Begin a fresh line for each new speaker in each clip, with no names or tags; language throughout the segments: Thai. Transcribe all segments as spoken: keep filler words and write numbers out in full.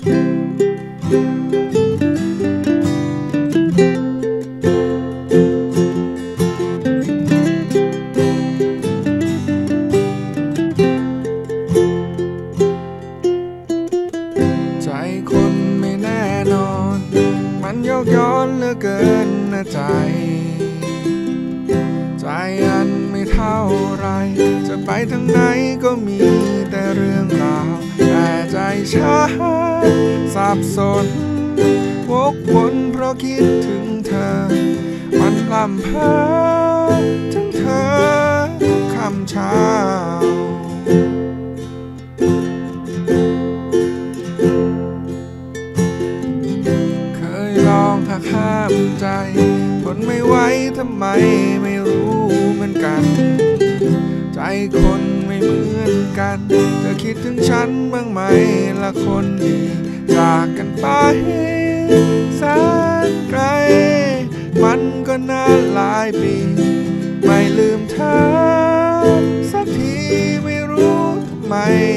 ใจคนไม่แน่นอนมันโยกย้อนเหลือเกินนะใจใจอันไม่เท่าไรจะไปทางไหนก็มีแต่เรื่องราวแต่ใจฉันสับสนวกวนเพราะคิดถึงเธอมันพร่ำเพ้อถึงเธอทุกค่ำเช้าเคยลองหักห้ามใจทนไม่ไหวทำไมไม่รู้เหมือนกันใจคนไม่เหมือนกันเธอคิดถึงฉันบ้างไหมละคนดีจากกันไปแสนไกลมันก็นานหลายปีไม่ลืมเธอสักทีไม่รู้ทำไม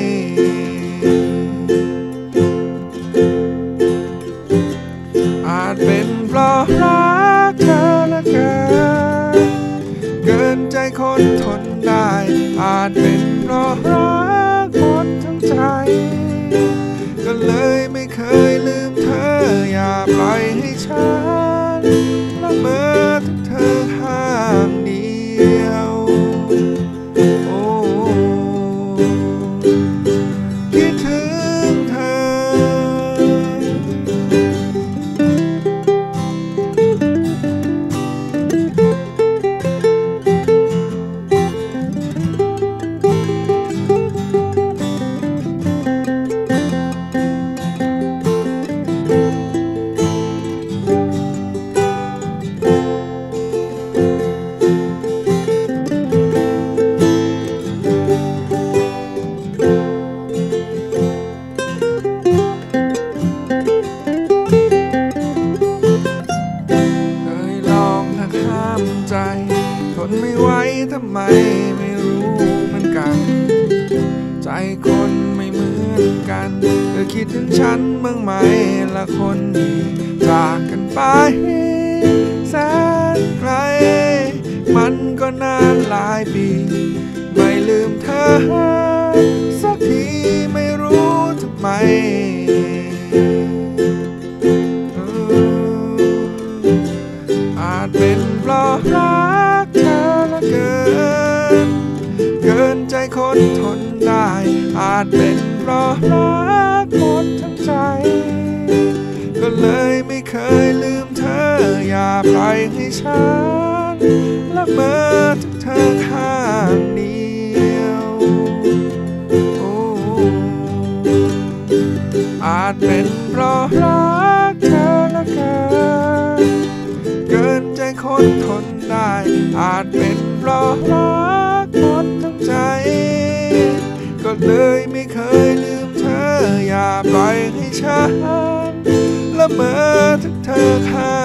อาจเป็นเพราะรักเธอเหลือเกินเกินใจคนทนได้อาจเป็นเพราะรักหมดทั้งใจก็เลยไม่เคยลืมเธออย่าปล่อยให้ฉันละเมอถึงเธอข้างเดียวโอ้คิดถึงเธอทนไม่ไหวทำไมไม่รู้เหมือนกันใจคนไม่เหมือนกันเธอคิดถึงฉันบ้างไหมละคนดีจากกันไปแสนไกลมันก็นานหลายปีไม่ลืมเธอสักทีไม่รู้ทำไมอาจเป็นเพราะรักเธอเหลือเกินเกินใจคนทนได้อาจเป็นเพราะรักหมดทั้งใจก็เลยไม่เคยลืมเธออย่าปล่อยให้ฉันละเมอถึงเธอข้างเดียวโอ้อาจเป็นเพราะรักเธอเหลือเกินเกินใจคนทนได้อาจเป็นเพราะรักหมดทั้งใจก็เลยไม่เคยลืมเธออย่าปล่อยให้ฉันละเมอถึงเธอข้า